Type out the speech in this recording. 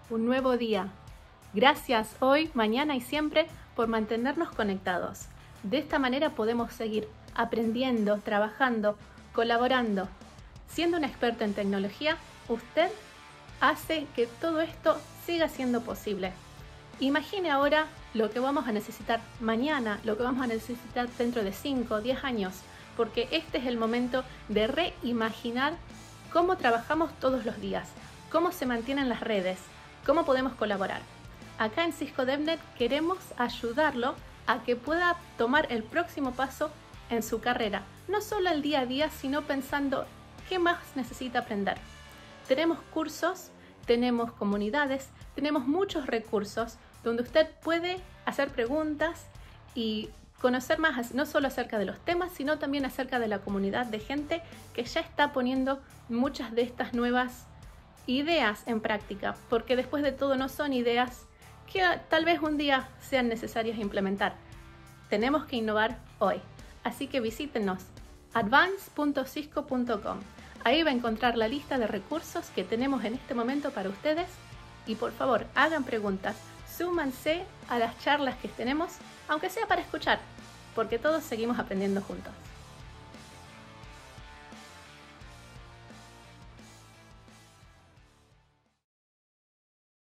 un nuevo día. Gracias hoy, mañana y siempre por mantenernos conectados. De esta manera podemos seguir aprendiendo, trabajando, colaborando. Siendo un experto en tecnología, usted hace que todo esto siga siendo posible. Imagine ahora lo que vamos a necesitar mañana, lo que vamos a necesitar dentro de 5 o 10 años, porque este es el momento de reimaginar cómo trabajamos todos los días, cómo se mantienen las redes, cómo podemos colaborar. Acá en Cisco DevNet queremos ayudarlo a que pueda tomar el próximo paso en su carrera, no solo el día a día, sino pensando qué más necesita aprender. Tenemos cursos, tenemos comunidades, tenemos muchos recursos donde usted puede hacer preguntas y conocer más, no solo acerca de los temas, sino también acerca de la comunidad de gente que ya está poniendo muchas de estas nuevas ideas en práctica, porque después de todo no son ideas que tal vez un día sean necesarias implementar. Tenemos que innovar hoy, así que visítenos advance.cisco.com. Ahí va a encontrar la lista de recursos que tenemos en este momento para ustedes y por favor hagan preguntas, súmanse a las charlas que tenemos, aunque sea para escuchar, porque todos seguimos aprendiendo juntos.